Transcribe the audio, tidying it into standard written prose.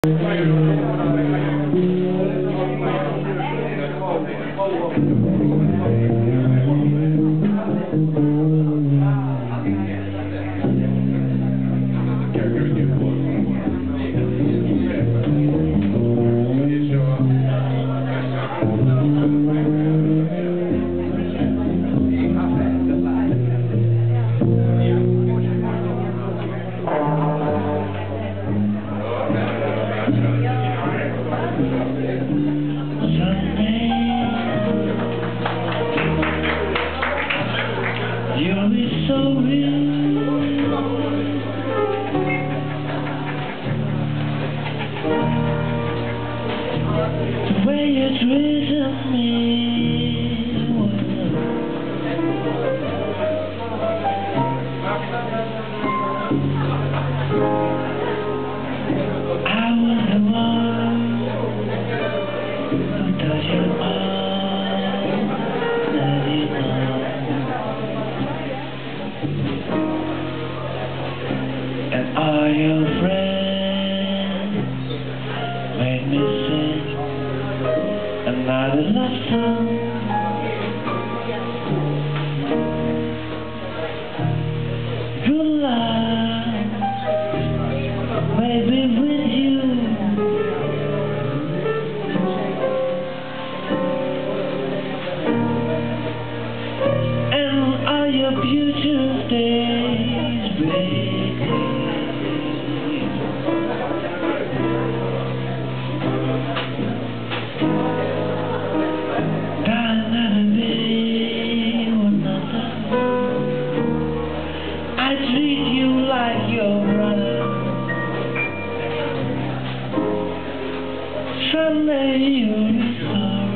You'll be so real. The way you treated me, I was the one who taught you all that you know. And all your friends made me sing another love song. Good luck, maybe with you. And all your future days, baby. I treat you like your brother. Someday you'll be sorry.